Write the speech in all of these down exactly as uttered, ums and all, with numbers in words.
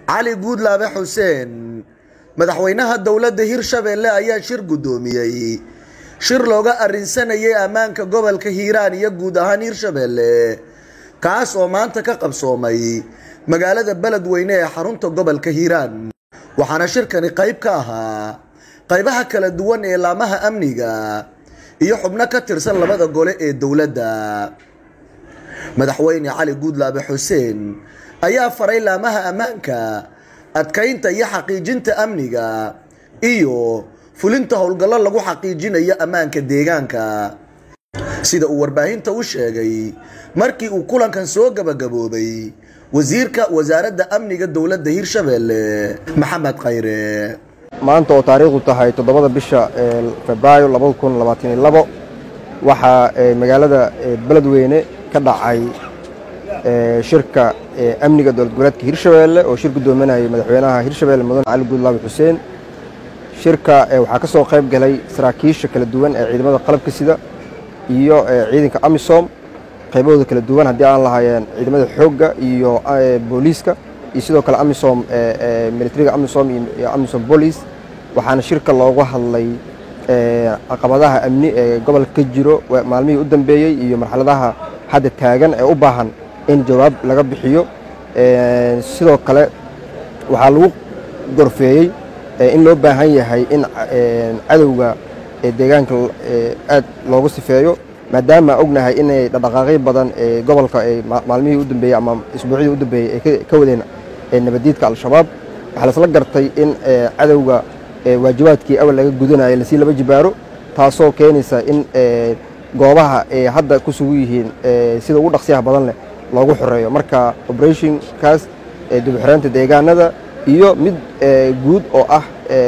علي Guudlaabe Xuseen madaxweynaha dawladda Hirshabelle ayaa shir gudoomiyay shir looga arinsanayay amaanka gobolka Hiiraan iyo guud ahaan Hirshabelle kaas oo maanta ka qabsoomay magaalada Beledweyne ee xarunta gobolka Hiiraan waxaana shirkani qayb ka ahaa qaybaha kala duwan ee laamaha amniga iyo xubno ka tirsan labada gole ee dawladda madaxweyne Cali Guudlaabe Xuseen ayaa faray laamaha amaanka adkaynta iyo xaqiijinta amniga iyo fulinta howlgallo lagu xaqiijinayo amaanka deegaanka sida uu warbaahinta u sheegay markii uu kulankan soo gabagaboobay wasiirka wasaaradda amniga dawladda Hirshabelle Maxamed Khayre maanta oo taariikhdu tahay toddobada bisha Febraayo laba kun labaatan iyo labo waxa magaalada Beledweyne ka dhacay shirka amniga dowlad goboleedka Hirshabelle oo shir gudoominaya madaxweynaha Hirshabelle Mudane Cali Guudlaabe Xuseen shirka waxa ka soo qayb galay saraakiisha kala duwan ee ciidamada qalabka sida iyo ciidanka AMISOM qaybahooda kala duwan hadii aan lahaayeen ciidamada xoogga iyo booliiska iyo sidoo kale AMISOM militariga AMISOM iyo AMISOM police waxaana shirka looga hadlay caqabadaha amni ee gobolka ka jiro maalmihii u dambeeyay iyo marxaladaha hadda taagan ee u baahan in jawaab laga bixiyo sidoo kale waxa lagu gorfeeyay in loo baahan yahay in cadawga deegaanka aad loogu sifeeyo maadaama ognahay in dhaqdhaqaaqyo badan ee gobolka ay maalmihii u dambeeyay ama isbuucii u dambeeyay ay ka wadeen nabadiidka al-shabaab waxa la isla gartay in cadawga waajibaadkii awal laga gudanayo la sii laba jibaaro taasoo keenaysa in goobaha ay hadda ku sugu yihiin sida ugu dhaqsiyaha badan leh loogu xoreeyo marka operation kaas ee dib u xiraynta deegaanada iyo mid guud oo ah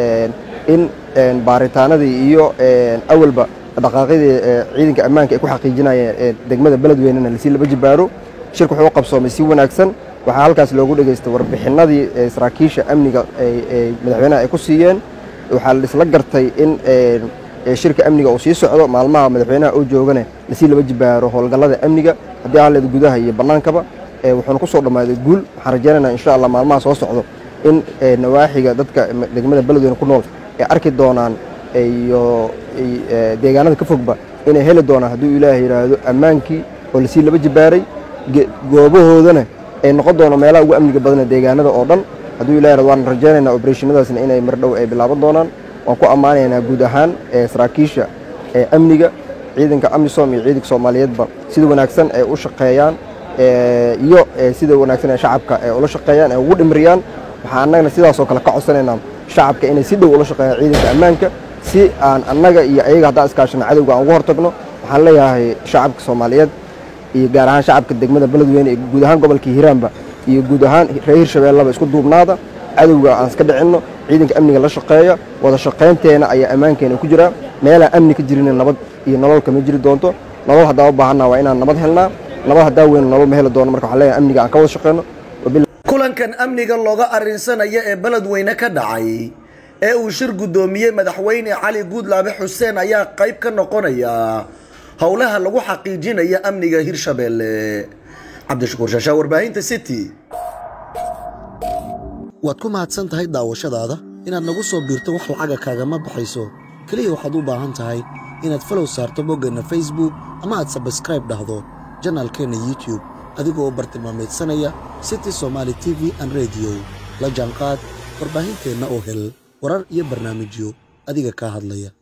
in baaritaanadii iyo awalba dhaqaaqyadii ciidanka ammaanka ay ku xaqiijinayeen degmada Beledweyne la sii laba jibaaro shirku wuxuu qabsoomay si wanaagsan waxa halkaas loogu dhageystay warbixinadii saraakiisha amniga ee madaxweynaha ay ku siiyeen waxa la isla gartay in shirka amniga oo sii socdo maalmaha madaxweynaha oo joogana la sii laba jibaaro howlgallada amniga hadii aan leedo gudaha iyo banaankaba wuxuuna ku soo dhamaaday guul waxaan rajaynaynaa insha Allah maalmaha soo socdo in nawaaxiga dadka degmada Beledweyne ku nool ay arki doonaan iyo deegaanada ka fogba inay heli doonaan hadii Ilaahay yiraahdo ammaankii oo la sii laba jibaaray goobahoodana ay noqon doonaan meelaha ugu amniga badan deegaanada oo dhan hadii Ilaahay yiraahdo waan rajaynaynaa operationadaasna inay mar dhow ay bilaaban doonaan waan ku amaanaynaa guud ahaan saraakiisha amniga ciidanka AMISOM iyo ciidanka Soomaaliyeedba sida wanaagsan ay u shaqeeyaan iyo sida wanaagsan ay shacabka ay ula shaqeeyaan ay ugu dhimriyaan waxa annagana sidaas oo kale ka codsanaynaa shacabka inay si dhow ula shaqeeyaan ciidanka ammaanka si aan annaga iyo ayaga hadda iskaashana cadawga aan uga hortagno waxaan leeyahay shacabka Soomaaliyeed iyo gaar ahaan shacabka degmada Beledweyne iyo guud ahaan gobolka Hiiraanba iyo guud ahaan reer Hirshabelle isku duubnaada cadawga aan iska dhicino ciidanka amniga la shaqeeya wada shaqeynteena ayaa ammaankeena ku jira meelaha amni ka jirin nabad iyo nolol kama jiri doonto nolol hadaa u baahanaa waa inaan nabad helnaa nabad hadaa weyn nolol ma heli doono marka waxa leeyahay amniga aan ka wada shaqeyno kulankan amniga looga arinsanayo ee Beledweyne ka dhacay ee uu shir gudoomiyay madaxweyne Cali Guudlaabe Xuseen ayaa qayb ka noqonaya howlaha lagu xaqiijinayo amniga Hirshabelle Cabdishakuur Shaasha warbaahinta City waad ku mahadsan tahay daawashadaada inaad nagu soo biirto wax lacag kaaga ma baxayso kaliya waxaad u baahan tahay inaad follow saarto boggana Facebook ama aad subscribe dhahdo channelkeena YouTube adigoo bartilmaameedsanaya City Somali T V and Radio la jaanqaad warbaahinteena oo hel warar iyo barnaamijyo adiga ka hadlaya.